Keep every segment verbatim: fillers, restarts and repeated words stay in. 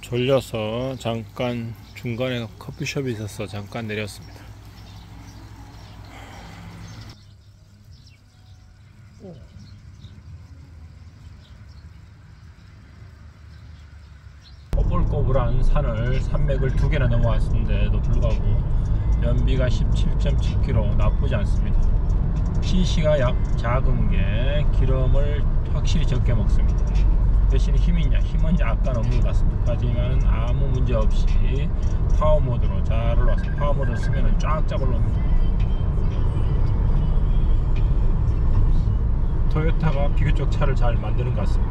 졸려서 잠깐 중간에 커피숍이 있어서 잠깐 내렸습니다. 꼬불꼬불한 산을 산맥을 두 개나 넘어왔는데도 불구하고 연비가 십칠 점 칠 킬로미터, 나쁘지 않습니다. 씨씨가 약 작은 게 기름을 확실히 적게 먹습니다. 대신 힘이냐? 힘은 약간 없는 것 같습니다. 하지만 아무 문제 없이 파워 모드로 잘 올라왔습니다. 파워 모드를 쓰면 쫙쫙 올라옵니다. 토요타가 비교적 차를 잘 만드는 것 같습니다.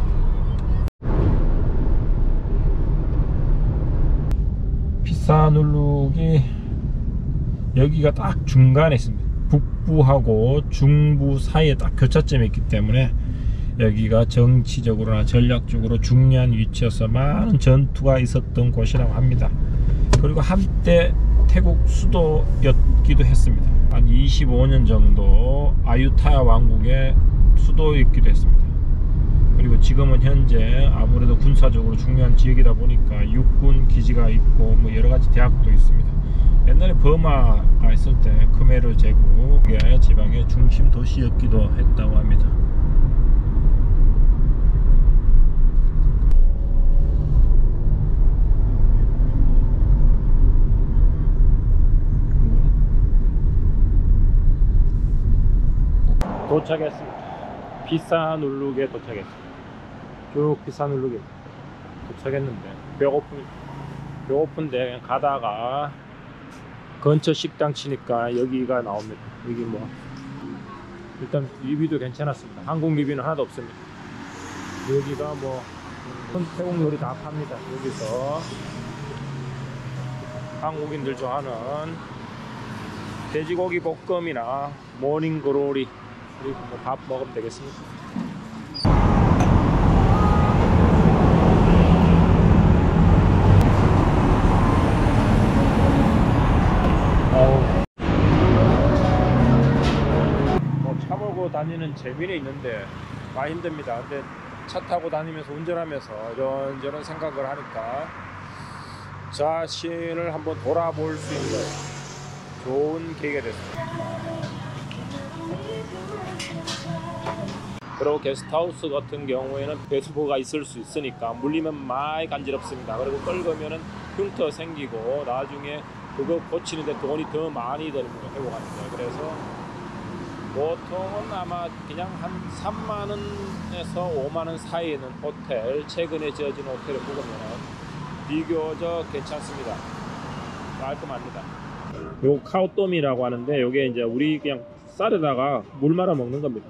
피사 누룩이 여기가 딱 중간에 있습니다. 북부하고 중부 사이에 딱 교차점이 있기 때문에 여기가 정치적으로나 전략적으로 중요한 위치여서 많은 전투가 있었던 곳이라고 합니다. 그리고 한때 태국 수도였기도 했습니다. 한 이십오 년 정도 아유타야 왕국의 수도였기도 했습니다. 그리고 지금은 현재 아무래도 군사적으로 중요한 지역이다 보니까 육군 기지가 있고 뭐 여러가지 대학도 있습니다. 옛날에 버마가 있을 때 크메르 제국의 지방의 중심 도시였기도 했다고 합니다. 도착했습니다. 피사누룩에 도착했습니다. 쭉 피사누룩에 도착했는데 배고픈 배고픈데 그냥 가다가 근처 식당 치니까 여기가 나옵니다. 여기 뭐 일단 리뷰도 괜찮았습니다. 한국 리뷰는 하나도 없습니다. 여기가 뭐 태국 요리 다 팝니다. 여기서 한국인들 좋아하는 돼지고기 볶음이나 모닝글로리 그리고 뭐 밥 먹으면 되겠습니다. 뭐 차 몰고 다니는 재미는 있는데 많이 힘듭니다. 근데 차 타고 다니면서 운전하면서 이런저런 생각을 하니까 자신을 한번 돌아볼 수 있는 좋은 계기가 됐습니다. 그리고 게스트하우스 같은 경우에는 배수구가 있을 수 있으니까 물리면 많이 간지럽습니다. 그리고 끓으면은 흉터 생기고 나중에 그거 고치는데 돈이 더 많이 들입니다. 회복하는데. 그래서 보통은 아마 그냥 한 삼만 원에서 오만 원 사이에 있는 호텔, 최근에 지어진 호텔을 묵으면 비교적 괜찮습니다. 깔끔합니다. 요 카오똠이라고 하는데 요게 이제 우리 그냥 쌀에다가 물 말아 먹는 겁니다.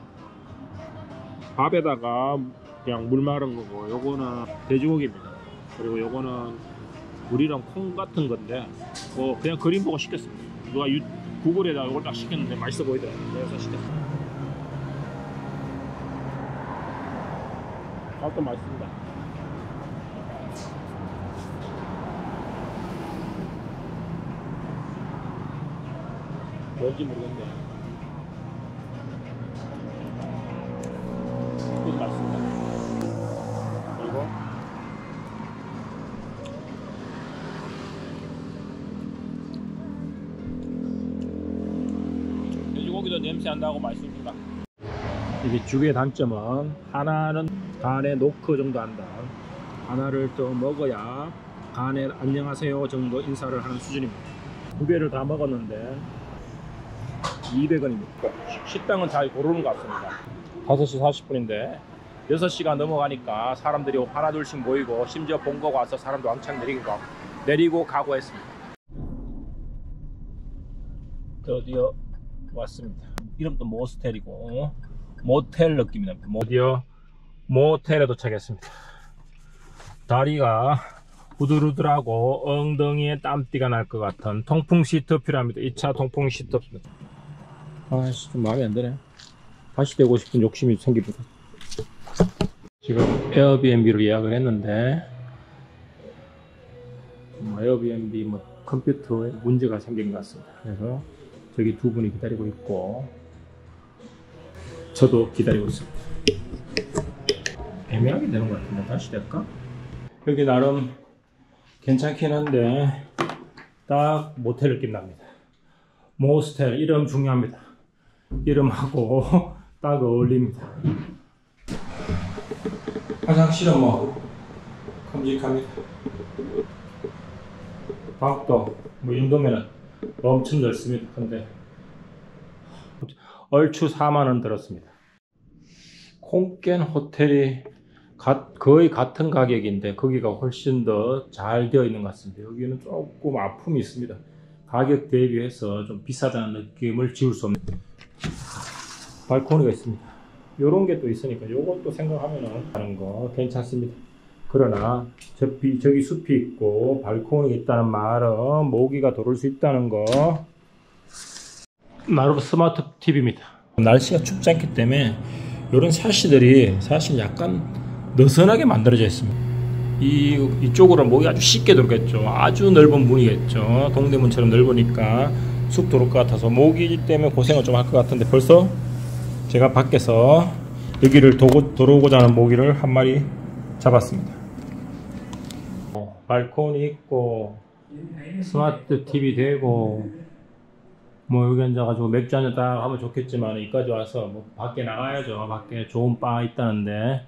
밥에다가 그냥 물 마른 거고, 요거는 돼지고기입니다. 그리고 요거는 우리랑 콩 같은 건데 뭐 그냥 그림 보고 시켰습니다. 누가 유, 구글에다가 이걸 딱 시켰는데 맛있어 보이더라고요. 그래서 시켰습니다. 밥도 맛있습니다. 뭔지 모르겠네. 이것도 맛있습니다. 그리고 돼지고기도 냄새 안 나고 맛있습니다. 이게 두 개의 단점은 하나는 간에 노크 정도 한다. 하나를 또 먹어야 간에 안녕하세요 정도 인사를 하는 수준입니다. 두 개를 다 먹었는데 이백 원입니다. 식당은 잘 고르는 것 같습니다. 다섯 시 사십 분인데 여섯 시가 넘어가니까 사람들이 하나 둘씩 모이고 심지어 본거가 와서 사람도 왕창 내리고 가고, 내리고 가고 했습니다. 드디어 왔습니다. 이름도 모스텔이고 모텔 느낌입니다. 드디어 모텔에 도착했습니다. 다리가 부들부들하고 엉덩이에 땀띠가 날 것 같은 통풍 시트 필요합니다. 이 차 통풍 시트. 아씨 좀 마음에 안 드네. 다시 되고 싶은 욕심이 생깁니다. 지금 에어비앤비로 예약을 했는데 뭐 에어비앤비 뭐 컴퓨터에 문제가 생긴 것 같습니다. 그래서 저기 두 분이 기다리고 있고 저도 기다리고 있습니다. 애매하게 되는 것 같은데 다시 될까? 여기 나름 괜찮긴 한데 딱 모텔 느낌 납니다. 모스텔 이름 중요합니다. 이름하고 딱 어울립니다. 화장실은 뭐 큼직합니다. 방도 뭐 이 정도면은 엄청 넓습니다. 근데 얼추 사만 원 들었습니다. 콩깬 호텔이 가, 거의 같은 가격인데 거기가 훨씬 더 잘 되어 있는 것 같습니다. 여기는 조금 아픔이 있습니다. 가격 대비해서 좀 비싸다는 느낌을 지울 수 없는 발코니가 있습니다. 요런 게 또 있으니까 요것도 생각하면은 하는 거 괜찮습니다. 그러나 저기, 저기 숲이 있고 발코니가 있다는 말은 모기가 들어올 수 있다는 거. 나름 스마트 티비입니다. 날씨가 춥지 않기 때문에 이런 샤시들이 사실 약간 느슨하게 만들어져 있습니다. 이, 이쪽으로는 모기 아주 쉽게 들어오겠죠. 아주 넓은 문이겠죠. 동대문처럼 넓으니까 쑥 들어올 것 같아서 모기 때문에 고생을 좀 할 것 같은데 벌써 제가 밖에서 여기를 도고, 들어오고자 하는 모기를 한 마리 잡았습니다. 어, 발코니 있고 스마트 티비 되고 뭐 여기 앉아가지고 맥주 한잔 딱 하면 좋겠지만 여기까지 와서 뭐 밖에 나가야죠. 밖에 좋은 바 있다는데.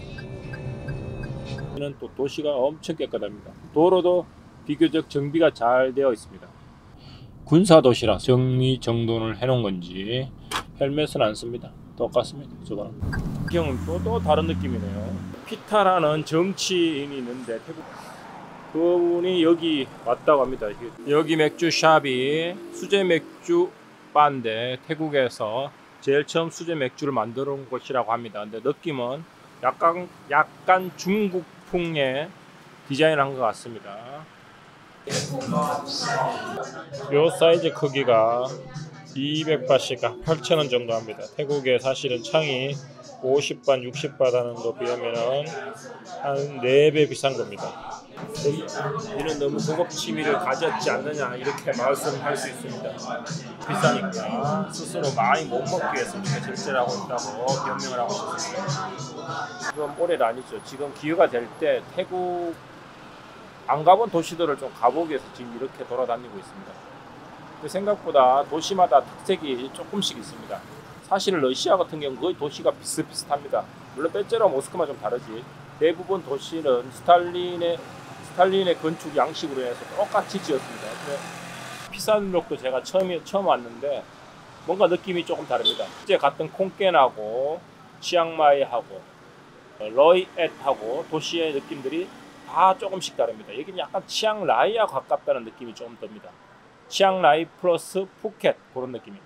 여기는 또 도시가 엄청 깨끗합니다. 도로도 비교적 정비가 잘 되어 있습니다. 군사도시라 정리정돈을 해놓은 건지 헬멧은 안 씁니다. 똑같습니다. 저거는. 경은 또, 또 다른 느낌이네요. 피타라는 정치인이 있는데 태국 그분이 여기 왔다고 합니다. 여기 맥주샵이 수제 맥주 바인데 태국에서 제일 처음 수제 맥주를 만들어 온 곳이라고 합니다. 근데 느낌은 약간 약간 중국풍의 디자인을 한 것 같습니다. 요 사이즈 크기가 이백 바트가 팔천 원 정도 합니다. 태국에 사실은 창이 오십 바, 육십 바트 하는 거 비하면은 한 네 배 비싼 겁니다. 이는 너무 고급 취미를 가졌지 않느냐 이렇게 말씀할 수 있습니다. 비싸니까 스스로 많이 못 먹기 위해서 이렇게 절제하고 있다고 변명을 하고 싶습니다. 지금 올해는 아니죠. 지금 기회가 될 때 태국 안 가본 도시들을 좀 가보기 위해서 지금 이렇게 돌아다니고 있습니다. 생각보다 도시마다 특색이 조금씩 있습니다. 사실 러시아 같은 경우는 거의 도시가 비슷비슷합니다. 물론 빼빼로 모스크만 좀 다르지 대부분 도시는 스탈린의 스탈린의 건축 양식으로 해서 똑같이 지었습니다. 피사누룩도 제가 처음, 처음 왔는데 뭔가 느낌이 조금 다릅니다. 어제 갔던 콩켄하고 치앙마이하고 러이앳하고 도시의 느낌들이 다 조금씩 다릅니다. 여기는 약간 치앙라이와 가깝다는 느낌이 조금 듭니다. 치앙라이 플러스 푸켓 그런 느낌입니다.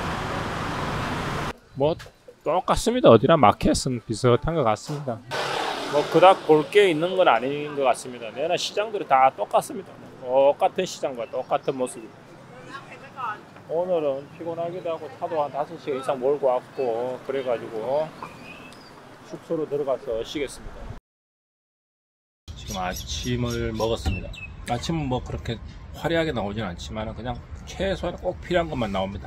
뭐 똑같습니다. 어디나 마켓은 비슷한 것 같습니다. 뭐 그닥 볼 게 있는 건 아닌 것 같습니다. 내나 시장들이 다 똑같습니다. 똑같은 시장과 똑같은 모습입니다. 오늘은 피곤하기도 하고 차도 한 다섯 시간 이상 몰고 왔고 그래가지고 숙소로 들어가서 쉬겠습니다. 지금 아침을 먹었습니다. 아침은 뭐 그렇게 화려하게 나오진 않지만 그냥 최소한 꼭 필요한 것만 나옵니다.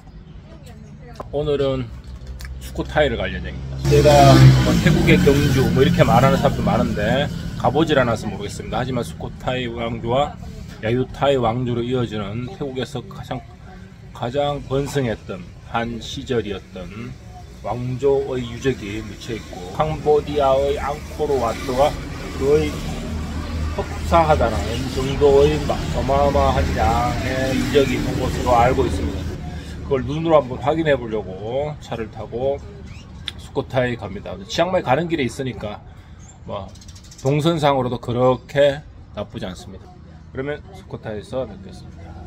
오늘은 수코타이를 갈 예정입니다. 제가 뭐 태국의 경주 뭐 이렇게 말하는 사람도 많은데 가보질 않아서 모르겠습니다. 하지만 수코타이 왕조와 야유타이 왕조로 이어지는 태국에서 가장 가장 번성했던 한 시절이었던 왕조의 유적이 묻혀있고 캄보디아의 앙코르와트가 거의 흡사하다는 정도의 어마어마한 양의 유적이 있는 것으로 알고 있습니다. 그걸 눈으로 한번 확인해 보려고 차를 타고 수코타이 갑니다. 치앙마이 가는 길에 있으니까 뭐 동선상으로도 그렇게 나쁘지 않습니다. 그러면 수코타이에서 뵙겠습니다.